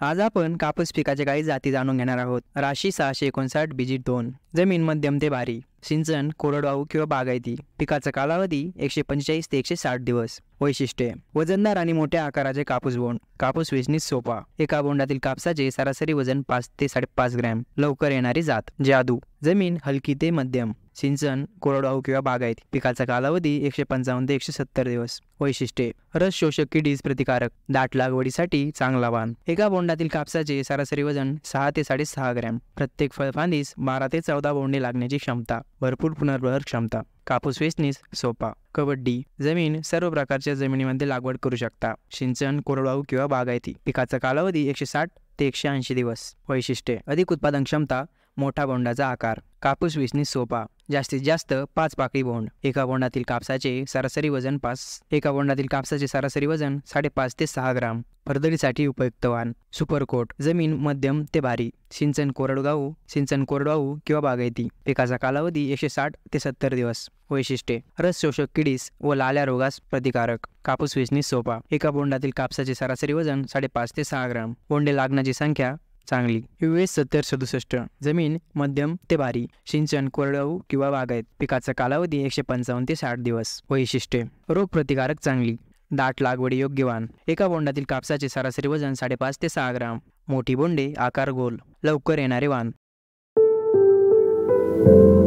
आज आपण कापूस पिकाच्या काही जाती जाणून घेणार आहोत. राशी 659 बिजिट 2. जमीन मध्यम ते भारी. सिंचन कोरडवाहू किंवा बागायती. पिकाचा कालावधी 145 ते 160 दिवस. वैशिष्ट्ये: वजनदार आणि मोठ्या आकाराचे कापूस बोंड. कापूस वेचणीस सोपा. एका बोंडातील कापसाचे सरासरी वजन 5 ते 5.5 ग्रॅम. लवकर येणारी जात. जादू: जमीन हलकी ते मध्यम. सिंचन कोरडवाहू किंवा बागायती. पिकाचा कालावधी 155 ते 170 दिवस. वैशिष्ट्ये: रस शोषक किडीस प्रतिकारक. दाट लागवडीसाठी चांगला वाण. एका बोंडातील कापसाचे सरासरी वजन 6 ते 6.5 ग्रॅम. प्रत्येक फळफांदीस 12 ते 14 बोंडे लागण्याची क्षमता. भरपूर पुनर्भर क्षमता. कापूस वेचणीस सोपा. कबड्डी: जमीन सर्व प्रकारच्या जमिनीमध्ये लागवड करू शकता. सिंचन कोरडवाहू किंवा बागायती. पिकाचा कालावधी 160 ते 180 दिवस. वैशिष्ट्ये: अधिक उत्पादन क्षमता. मोठा बोंडाचा आकार. कापूस वेचणीस सोपा. जास्तीत जास्त 5 पाकळी बोंड. एका बोंडातील कापसाचे सरासरी वजन 5.5 ते 6 ग्राम. फरदडीसाठी उपयुक्त वाण. सुपरकोट: जमीन मध्यम ते भारी. सिंचन कोरडवाहू किंवा बागायती. पिकाचा कालावधी 160 ते 70 दिवस. वैशिष्ट्ये: रस शोषक किडीस व लाल्या रोगास प्रतिकारक. कापूस वेचणीस सोपा. एका बोंडातील कापसाचे सरासरी वजन 5.5 ते 6 ग्राम. बोंडे लागण्याची संख्या चांगली. US 7067. जमीन मध्यम ते भारी. सिंचन कोरडवाहू किंवा बागायत. पिकाचा कालावधी 155 ते 60 दिवस. वैशिष्ट्ये: रोग प्रतिकारक चांगली. दाट लागवडी योग्य वाण. एका बोंडातील कापसाचे सरासरी वजन 5.5 ते 6 ग्राम. मोठी बोंडे, आकार गोल. लवकर येणारे वाण.